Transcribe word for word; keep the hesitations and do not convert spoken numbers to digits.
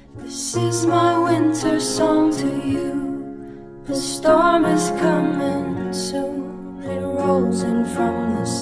This is my winter song to you. The storm is coming soon. It rolls in from the